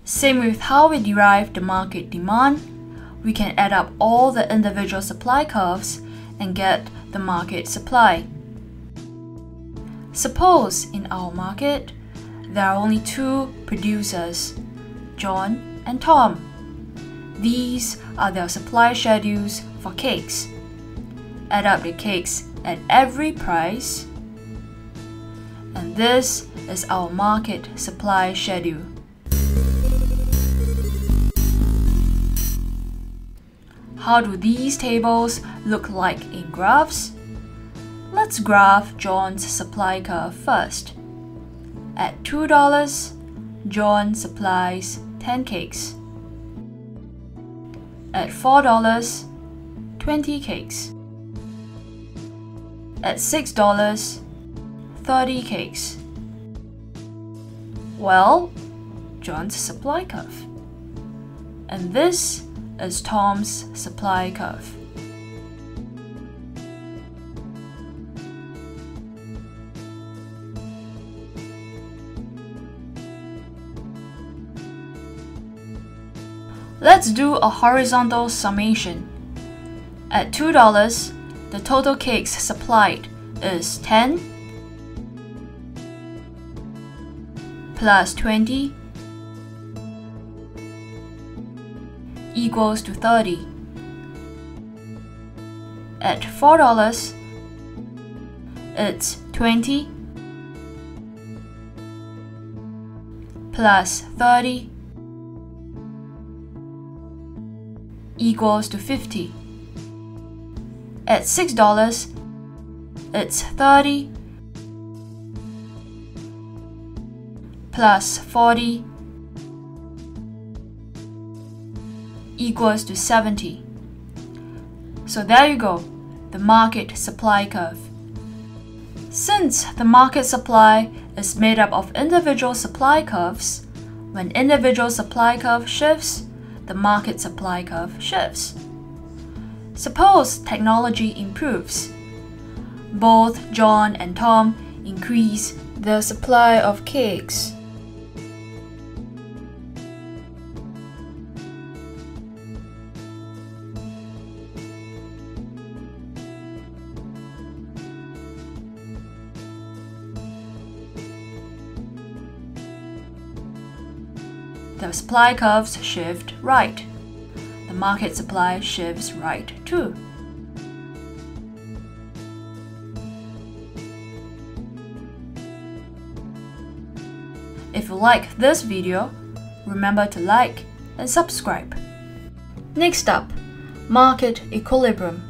Same with how we derive the market demand. We can add up all the individual supply curves and get the market supply. Suppose in our market, there are only two producers, John and Tom. These are their supply schedules for cakes. Add up the cakes at every price, and this is our market supply schedule. How do these tables look like in graphs? Let's graph John's supply curve first. At $2, John supplies 10 cakes. At $4, 20 cakes. At $6, 30 cakes. Well, John's supply curve. And this is Tom's supply curve. Let's do a horizontal summation. At $2, the total cakes supplied is 10 plus 20 equals to 30. At $4, it's 20 plus 30 equals to 50. At $6, it's 30 plus 40 equals to 70. So there you go, the market supply curve. Since the market supply is made up of individual supply curves, when individual supply curve shifts, the market supply curve shifts. Suppose technology improves. Both John and Tom increase their supply of cakes. The supply curves shift right. The market supply shifts right too. If you like this video, remember to like and subscribe. Next up, market equilibrium.